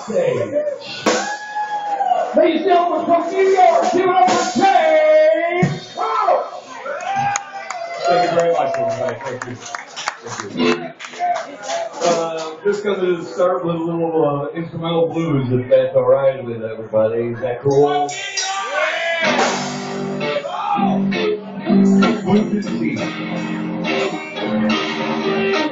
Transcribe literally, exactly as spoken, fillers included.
stage. Ladies and gentlemen from New York, give it up for James Carl. Thank you very much, everybody. Thank you. Thank you. Uh, just going to start with a little uh, instrumental blues, if that's all right with everybody. Is that cool? Yeah! Blues is easy.